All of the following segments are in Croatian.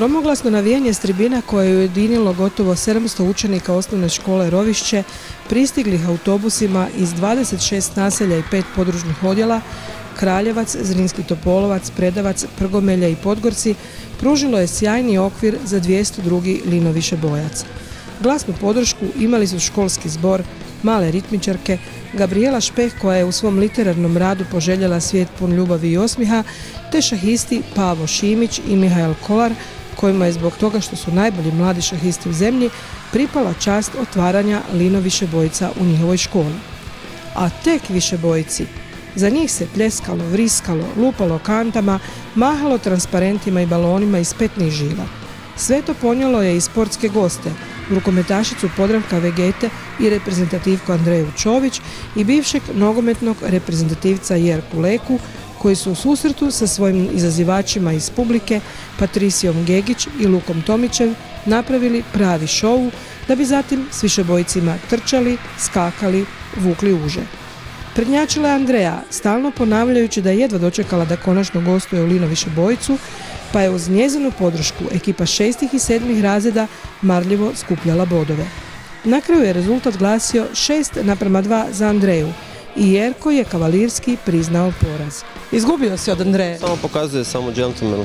Gromoglasno navijanje s tribina koje je ujedinilo gotovo 700 učenika osnovne škole Rovišće, pristiglih autobusima iz 26 naselja i 5 podružnih odjela, Kraljevac, Zrinski Topolovac, Predavac, Prgomelje i Podgorci, pružilo je sjajni okvir za 202. Lino Višebojac. Glasnu podršku imali su školski zbor, male ritmičarke, Gabriela Špeh koja je u svom literarnom radu poželjela svijet pun ljubavi i osmiha, te šahisti Pavo Šimić i Mihael Kolar, kojima je zbog toga što su najbolji mladi šahisti u zemlji pripala čast otvaranja Lino Višebojca u njihovoj školi. A tek Višebojci. Za njih se pljeskalo, vriskalo, lupalo kantama, mahalo transparentima i balonima iz petnih žila. Sve to ponijelo je i sportske goste, rukometašicu Podravka Vegete i reprezentativku Andreju Čović i bivšeg nogometnog reprezentativca Jerku Leku, koji su u susretu sa svojim izazivačima iz publike, Patricijom Gegić i Lukom Tomićem, napravili pravi šou, da bi zatim s Višebojcima trčali, skakali, vukli uže. Prednjačila je Andreja, stalno ponavljajući da je jedva dočekala da konačno gostuje u Lino Višebojcu, pa je uz njezinu podršku ekipa 6. i 7. razreda marljivo skupljala bodove. Na kraju je rezultat glasio 6:2 za Andreju i Jerko je kavalirski priznao poraz. Izgubio si od Andreje. Samo pokazuje samo džentlmenu.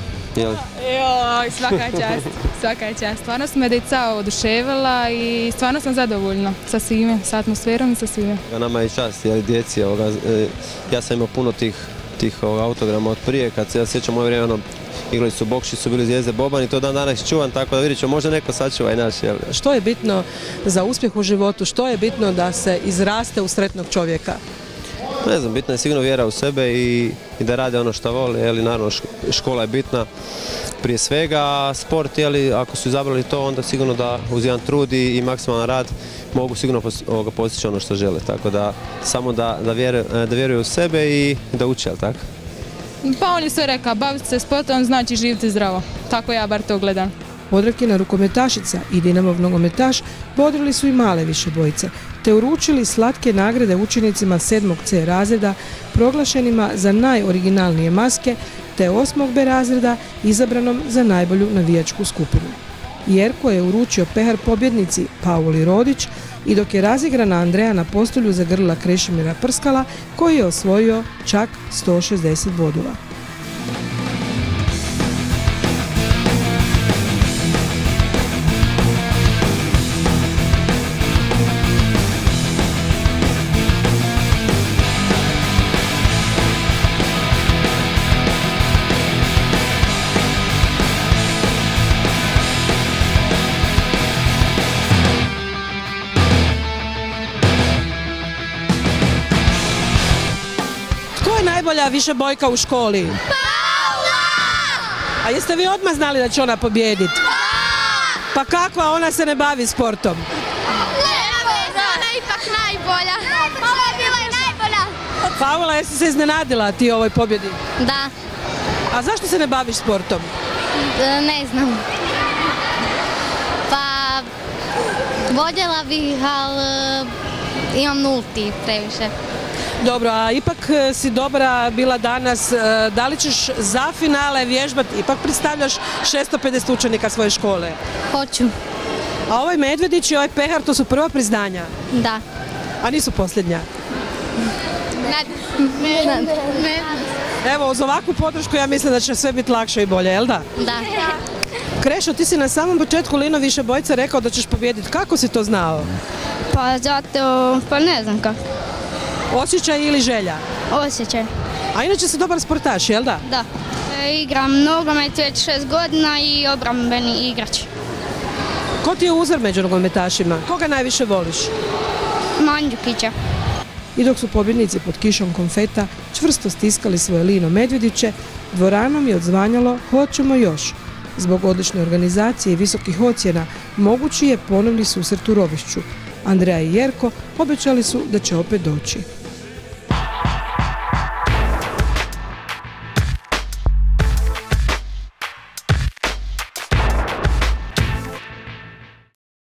Joj, svaka je čast. Stvarno su me deca oduševila i stvarno sam zadovoljna sa svime, sa atmosferom i sa svime. Nama je čast, djeci. Ja sam imao puno tih autograma od prije, kad se ja sjećam moje vrijeme, igrali su Bokši, su bili zvijezde Boban i to dan danas čuvam, tako da vidjet ću, možda neko sačuva i naš. Što je bitno za uspjeh u životu? Što je bitno da se izraste u sretnog čovjeka? Ne znam, bitna je sigurno vjera u sebe i da rade ono što vole, naravno škola je bitna prije svega, a sport, ako su izabrali to, onda sigurno da uz jedan trud i maksimalan rad mogu sigurno postići ono što žele, tako da samo da vjeruju u sebe i da uče, jel tako? Pa on je sve rekao, baviti se sportom znači živjeti zdravo, tako ja bar to gledam. Podravkina rukometašica i Dinamov nogometaš bodrili su i male Višebojce, te uručili slatke nagrade učenicima 7. C razreda proglašenima za najoriginalnije maske, te 8. B razreda izabranom za najbolju navijačku skupinu. Jerko je uručio pehar pobjednici Pauli Rodić i dok je razigrana Andreja na postolju zagrlila Krešimira Prskala koji je osvojio čak 160 bodova. Najbolja Višebojka u školi? Paula! A jeste vi odmah znali da će ona pobijediti? Da! Pa kako, a ona se ne bavi sportom? Ona je ipak najbolja. Ova je bila i najbolja. Paula, jesi se iznenadila ti ovoj pobjedi? Da. A zašto se ne baviš sportom? Ne znam. Pa, voljela bih, ali imam nulti previše. Dobro, a ipak si dobra bila danas. Da li ćeš za finale vježbati? Ipak predstavljaš 650 učenika svoje škole. Hoću. A ovaj medvjedić i ovaj pehar, to su prva priznanja? Da. A nisu posljednja? Ne. Evo, uz ovakvu podršku ja mislim da će sve biti lakše i bolje, jel da? Da. Krešo, ti si na samom početku Lino Višebojca rekao da ćeš pobijediti. Kako si to znao? Pa zato, pa ne znam kako. Osjećaj ili želja? Osjećaj. A inače si dobar sportaš, jel da? Da. Igram nogomet već 6 godina i obrambeni igrač. Ko ti je uzor među nogometašima? Koga najviše voliš? Mandžukića. I dok su pobjednici pod kišom konfeta čvrsto stiskali svoje Lino medvjediće, dvoranom je odzvanjalo "Hoćemo još". Zbog odlične organizacije i visokih ocjena mogući je ponovni susret u Rovišću. Andreja i Jerko obećali su da će opet doći.